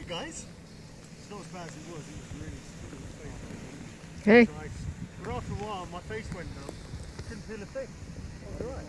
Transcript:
guys. It's not as bad as it was. It was really Okay. nice. But after a while, my face went numb. Couldn't feel a thing. All right.